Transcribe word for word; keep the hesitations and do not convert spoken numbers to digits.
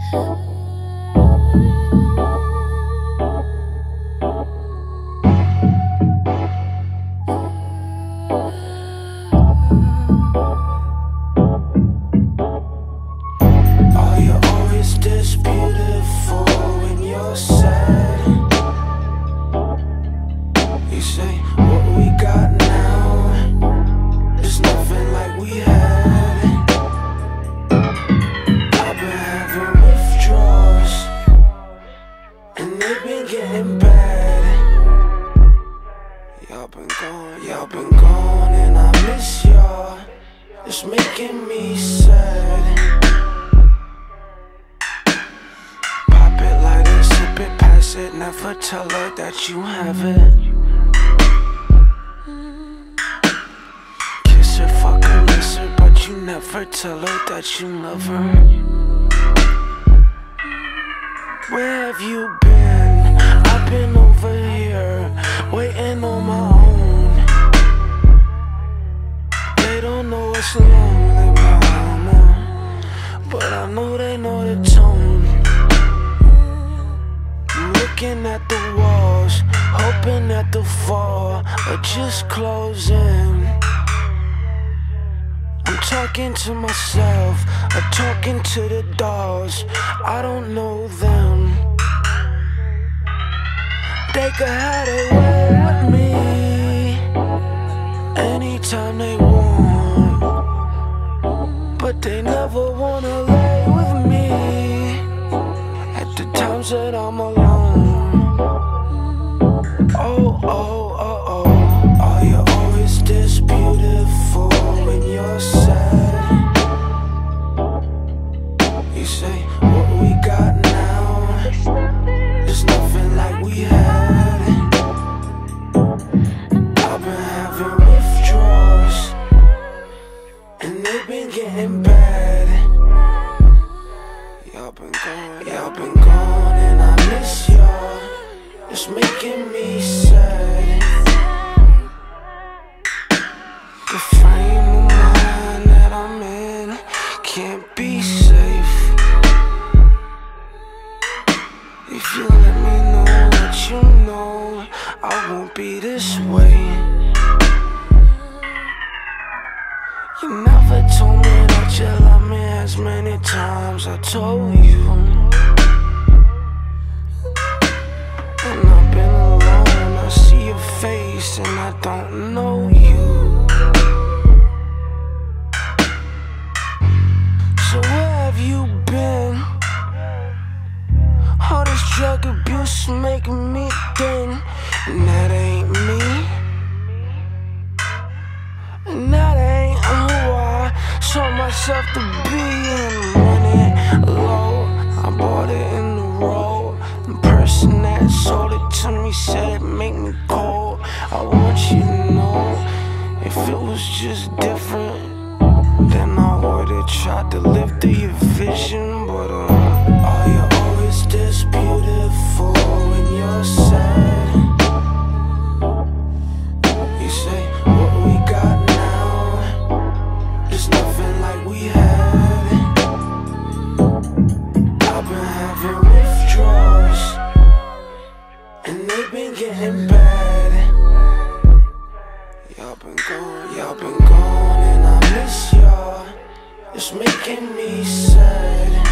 Never tell her that you have it. Kiss her, fuck her, miss her, but you never tell her that you love her. Where have you been? I've been over here, waiting on my own. They don't know it's lonely, mama, but I know they know the tone. Looking at the walls, hoping that the fall are just closing. I'm talking to myself, I'm talking to the dolls. I don't know them. They could have their way with me anytime they want, but they never wanna lay with me at the times that I'm alone. Oh, oh, oh, oh, are you always this beautiful when you're sad? You say, what we got now is nothing like we had. I've been having withdrawals, and they've been getting bad. Y'all been gone, y'all been gone, and I miss y'all. It's making me sad. The frame of mind that I'm in can't be safe. If you let me know what you know, I won't be this way. You never told me that you love me as many times I told you. Face and I don't know you. So where have you been? All this drug abuse making me thin, and that ain't me, and that ain't who I saw myself to be. And running low, I bought it in the road. The person that sold it to me said make me cold. I want you to know, if it was just different, then I would've tried to live through your vision. But uh, are you always this beautiful when you're sad? You say, what we got now is nothing like we had. I've been having withdrawals, and they've been getting bad. Y'all been gone, y'all been gone, and I miss y'all. It's making me sad.